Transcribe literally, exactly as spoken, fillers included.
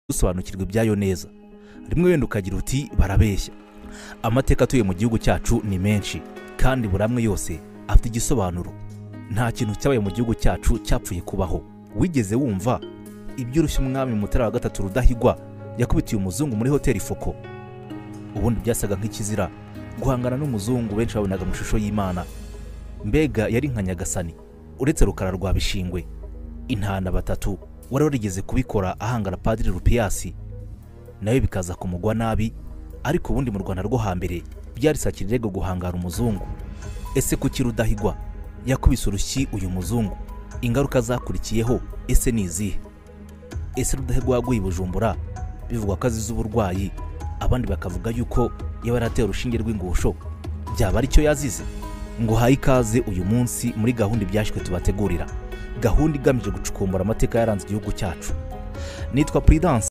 gusobanukirwa ibyayo neza. Rimwe wenda ukagira uti barabeshya. Amateka atuye mu gihugu cyacu ni menshi kandi buramwe yose afite igisobanuro. Nta kintu cyabaye mu gihugu cyacu cyapfuye kubaho. Wigeze wumva iby'urushya umwami Mutara wa gatatu Rudahigwa yakubitiye umuzungu muri hoteli Foko? Ubundi byasaga nk'ikizira guhangana n'umuzungu benshi babonaga mu shusho y'Imana. Mbega yari nka Nyagasani uretse Rukara rwa Bishingwe. Intana batatu wari warigeze kubikora ahangara Padiri Rupiyasi, nawe bikaza kumugwa nabi. Ariko ubundi mu Rwanda rwo hambere byari sakirego guhangara umuzungu. Ese kuki Rudahigwa yakubise urushyi uyu muzungu? Ingaruka zakurikiyeho ese ni izihe? Ese Rudahigwa yaguye Bujumbura bivugwa ko azize uburwayi, abandi bakavuga yuko yaba yarateye urushinge rw'ingusho? Byaba ari cyo yazize? Ngo haye ikaze uyu munsi muri gahunda ibyashwe tubategurira, gahunda igamije gucukumbura amateka yaranze igihugu cyacu. Nitwa Prudence.